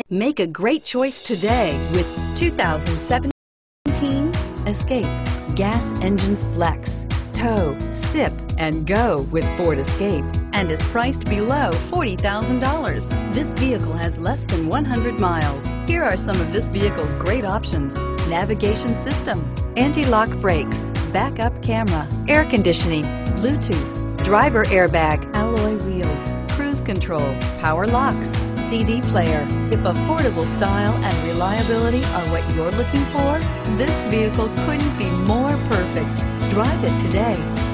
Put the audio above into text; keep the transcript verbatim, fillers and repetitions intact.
Make a great choice today with two thousand seventeen Escape. Gas engines flex, tow, sip, and go with Ford Escape, and is priced below forty thousand dollars. This vehicle has less than one hundred miles. Here are some of this vehicle's great options: navigation system, anti-lock brakes, backup camera, air conditioning, Bluetooth, driver airbag, alloy wheels, cruise control, power locks, C D player. If affordable style and reliability are what you're looking for, this vehicle couldn't be more perfect. Drive it today.